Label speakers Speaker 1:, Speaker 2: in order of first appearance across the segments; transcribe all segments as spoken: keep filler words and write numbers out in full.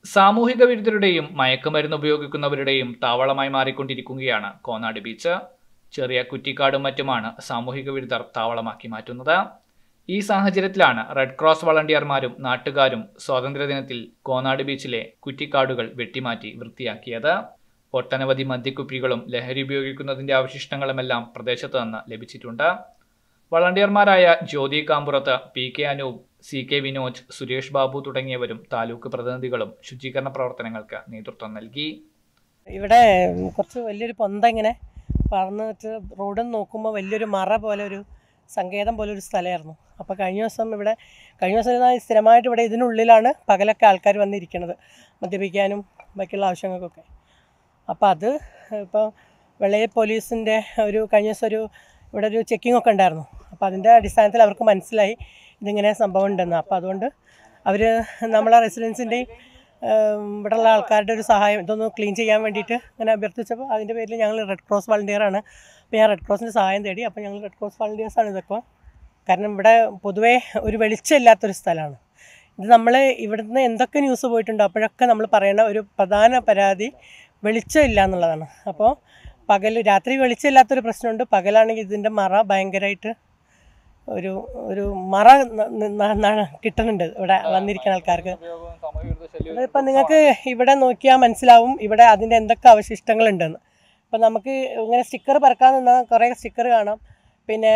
Speaker 1: സാമൂഹിക വിരുദ്ധരുടെയും മയക്കുമരുന്ന് ഉപയോഗിക്കുന്നവരുടെയും താവളമായി മാറിക്കൊണ്ടിരിക്കുകയാണ് കോനാട് ബീച്ച്. ചെറിയ കുറ്റിക്കാടും മറ്റുമാണ് സാമൂഹിക വിരുദ്ധർ താവളമാക്കി മാറ്റുന്നത്. ഈ സാഹചര്യത്തിലാണ് റെഡ് ക്രോസ് വളണ്ടിയർമാരും നാട്ടുകാരും സ്വാതന്ത്ര്യദിനത്തിൽ കോനാട് ബീച്ചിലെ കുറ്റിക്കാടുകൾ വെട്ടിമാറ്റി വൃത്തിയാക്കിയത്. ഒട്ടനവധി മദ്യക്കുപ്പികളും ലഹരി ഉപയോഗിക്കുന്നതിന്റെ അവശിഷ്ടങ്ങളുമെല്ലാം പ്രദേശത്ത് നിന്ന് ലഭിച്ചിട്ടുണ്ട്. വളണ്ടിയർമാരായ Jyothi Kampurath, P K Anoop, C K Vinoj, Suresh Babu തുടങ്ങിയവരും താലൂക്ക് പ്രതിനിധികളും ശുചീകരണ പ്രവർത്തനങ്ങൾക്ക് നേതൃത്വം നൽകി.
Speaker 2: ഇവിടെ കുറച്ച് വലിയൊരു പൊന്ത ഇങ്ങനെ പറന്നിട്ട് റോഡിൽ നോക്കുമ്പോൾ വലിയൊരു മറ പോലെ ഒരു സങ്കേതം പോലെ ഒരു സ്ഥലമായിരുന്നു. അപ്പോൾ കഴിഞ്ഞ ദിവസം ഇവിടെ കഴിഞ്ഞ ദിവസം സ്ഥിരമായിട്ട് ഇവിടെ ഇതിനുള്ളിലാണ് പകലൊക്കെ ആൾക്കാർ വന്നിരിക്കുന്നത് മദ്യപിക്കാനും ബാക്കിയുള്ള ആവശ്യങ്ങൾക്കൊക്കെ. അപ്പോൾ അത് ഇപ്പോൾ വെള്ളയിൽ പോലീസിൻ്റെ ഒരു കഴിഞ്ഞ ദിവസം ഒരു ഇവിടെ ഒരു ചെക്കിംഗ് ഒക്കെ ഉണ്ടായിരുന്നു. അപ്പോൾ അതിൻ്റെ അടിസ്ഥാനത്തിൽ അവർക്ക് മനസ്സിലായി ഇതിങ്ങനെ സംഭവം ഉണ്ടെന്ന്. അപ്പോൾ അതുകൊണ്ട് അവർ നമ്മളെ റെസിഡൻസിൻ്റെയും ഇവിടെയുള്ള ആൾക്കാരുടെ ഒരു സഹായം ഇതൊന്ന് ക്ലീൻ ചെയ്യാൻ വേണ്ടിയിട്ട് അങ്ങനെ അഭ്യർത്ഥിച്ചപ്പോൾ അതിൻ്റെ പേരിൽ ഞങ്ങൾ റെഡ് ക്രോസ് വളണ്ടിയറാണ്. അപ്പോൾ ഞാൻ റെഡ് ക്രോസിൻ്റെ സഹായം തേടി. അപ്പോൾ ഞങ്ങൾ റെഡ് ക്രോസ് വളണ്ടിയേഴ്സാണ് ഇതൊക്കെ. കാരണം ഇവിടെ പൊതുവേ ഒരു വെളിച്ചമില്ലാത്തൊരു സ്ഥലമാണ് ഇത്. നമ്മൾ ഇവിടുന്ന് എന്തൊക്കെ ന്യൂസ് പോയിട്ടുണ്ടോ അപ്പോഴൊക്കെ നമ്മൾ പറയുന്ന ഒരു പ്രധാന പരാതി വെളിച്ചമില്ല എന്നുള്ളതാണ്. അപ്പോൾ പകൽ രാത്രി വെളിച്ചമില്ലാത്തൊരു പ്രശ്നമുണ്ട്. പകലാണെങ്കിൽ ഇതിൻ്റെ മറ ഭയങ്കരമായിട്ട് ഒരു ഒരു മറ കിട്ടുന്നുണ്ട് ഇവിടെ വന്നിരിക്കുന്ന ആൾക്കാർക്ക്. അതിപ്പോൾ നിങ്ങൾക്ക് ഇവിടെ നോക്കിയാൽ മനസ്സിലാവും ഇവിടെ അതിൻ്റെ എന്തൊക്കെ അവശിഷ്ടങ്ങളുണ്ടെന്ന്. ഇപ്പം നമുക്ക് ഇങ്ങനെ സ്റ്റിക്കർ പറക്കാൻ നിന്നാൽ കുറേ സ്റ്റിക്കർ കാണാം. പിന്നെ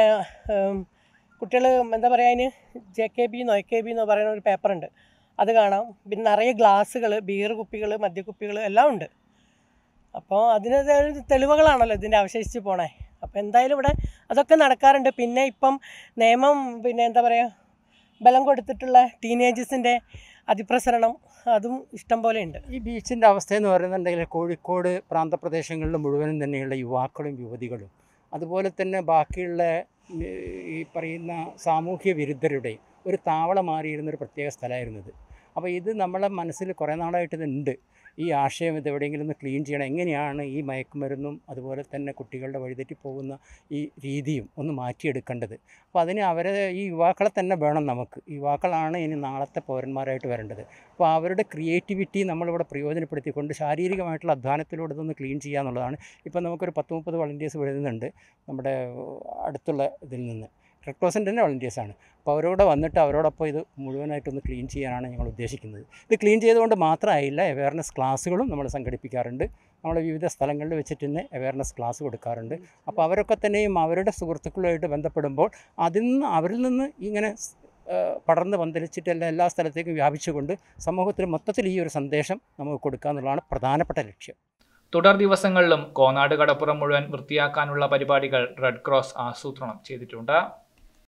Speaker 2: കുട്ടികൾ എന്താ പറയുക, അതിന് ജെ കെ ബി എന്നോ എ കെ ബി എന്നോ പറയുന്ന ഒരു പേപ്പറുണ്ട്, അത് കാണാം. പിന്നെ നിറയെ ഗ്ലാസ്സുകൾ, ബീർ കുപ്പികൾ, മദ്യക്കുപ്പികൾ എല്ലാം ഉണ്ട്. അപ്പോൾ അതിന് തെളിവുകളാണല്ലോ ഇതിൻ്റെ അവശേഷിച്ച് പോണേ. അപ്പോൾ എന്തായാലും ഇവിടെ അതൊക്കെ നടക്കാറുണ്ട്. പിന്നെ ഇപ്പം നിയമം പിന്നെ എന്താ പറയുക ബലം കൊടുത്തിട്ടുള്ള ടീനേജേഴ്സിൻ്റെ അതിപ്രസരണം അതും ഇഷ്ടം പോലെ ഉണ്ട്.
Speaker 3: ഈ ബീച്ചിൻ്റെ അവസ്ഥയെന്ന് പറയുന്നുണ്ടെങ്കിൽ കോഴിക്കോട് പ്രാന്തപ്രദേശങ്ങളിൽ മുഴുവനും തന്നെയുള്ള യുവാക്കളും യുവതികളും അതുപോലെ തന്നെ ബാക്കിയുള്ള ഈ പറയുന്ന സാമൂഹ്യ വിരുദ്ധരുടെയും ഒരു താവളം മാറിയിരുന്നൊരു പ്രത്യേക സ്ഥലമായിരുന്നത്. അപ്പോൾ ഇത് നമ്മളെ മനസ്സിൽ കുറേ നാളായിട്ട് ഇതുണ്ട്. ഈ ആശയം ഇത് എവിടെയെങ്കിലും ഒന്ന് ക്ലീൻ ചെയ്യണം. എങ്ങനെയാണ് ഈ മയക്കുമരുന്നും അതുപോലെ തന്നെ കുട്ടികളുടെ വഴിതെറ്റി പോകുന്ന ഈ രീതിയും ഒന്ന് മാറ്റിയെടുക്കേണ്ടത്. അപ്പോൾ അതിന് അവരെ ഈ യുവാക്കളെ തന്നെ വേണം നമുക്ക്. യുവാക്കളാണ് ഇനി നാളത്തെ പൗരന്മാരായിട്ട് വരേണ്ടത്. അപ്പോൾ അവരുടെ ക്രിയേറ്റിവിറ്റി നമ്മളിവിടെ പ്രയോജനപ്പെടുത്തിക്കൊണ്ട് ശാരീരികമായിട്ടുള്ള അധ്വാനത്തിലൂടെ ഇതൊന്ന് ക്ലീൻ ചെയ്യുക എന്നുള്ളതാണ്. ഇപ്പം നമുക്കൊരു പത്ത് മുപ്പത് വളണ്ടിയേഴ്സ് വരുന്നുണ്ട് നമ്മുടെ അടുത്തുള്ള ഇതിൽ നിന്ന്. റെഡ് ക്രോസിൻ്റെ തന്നെ വളണ്ടിയേഴ്സാണ്. അപ്പോൾ അവരോട് വന്നിട്ട് അവരോടൊപ്പം ഇത് മുഴുവനായിട്ടൊന്ന് ക്ലീൻ ചെയ്യാനാണ് ഞങ്ങൾ ഉദ്ദേശിക്കുന്നത്. ഇത് ക്ലീൻ ചെയ്തുകൊണ്ട് മാത്രമായില്ല, അവയർനെസ് ക്ലാസ്സുകളും നമ്മൾ സംഘടിപ്പിക്കാറുണ്ട്. നമ്മൾ വിവിധ സ്ഥലങ്ങളിൽ വെച്ചിട്ട് തന്നെ അവയർനെസ് ക്ലാസ് കൊടുക്കാറുണ്ട്. അപ്പോൾ അവരൊക്കെ തന്നെയും അവരുടെ സുഹൃത്തുക്കളുമായിട്ട് ബന്ധപ്പെടുമ്പോൾ അതിൽ നിന്ന് അവരിൽ നിന്ന് ഇങ്ങനെ പടർന്ന് പന്തലിച്ചിട്ടല്ല എല്ലാ സ്ഥലത്തേക്കും വ്യാപിച്ചുകൊണ്ട് സമൂഹത്തിൽ മൊത്തത്തിൽ ഈ ഒരു സന്ദേശം നമുക്ക് കൊടുക്കുക എന്നുള്ളതാണ് പ്രധാനപ്പെട്ട ലക്ഷ്യം.
Speaker 1: തുടർ ദിവസങ്ങളിലും കോനാട് കടപ്പുറം മുഴുവൻ വൃത്തിയാക്കാനുള്ള പരിപാടികൾ റെഡ് ക്രോസ് ആസൂത്രണം ചെയ്തിട്ടുണ്ട്.